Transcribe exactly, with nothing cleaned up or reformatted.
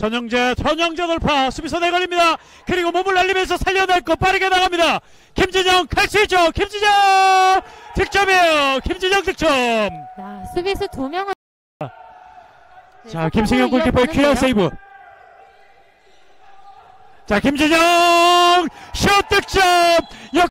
전영재, 전영재 돌파, 수비수 내걸립니다. 그리고 몸을 날리면서 살려냈고 빠르게 나갑니다. 김진영 갈 수 있죠. 김진영 득점이에요. 김진영 득점. 야, 수비수 두 명을. 자, 김승현 골키퍼의 퀴어 세이브. 자, 김진영 슛 득점.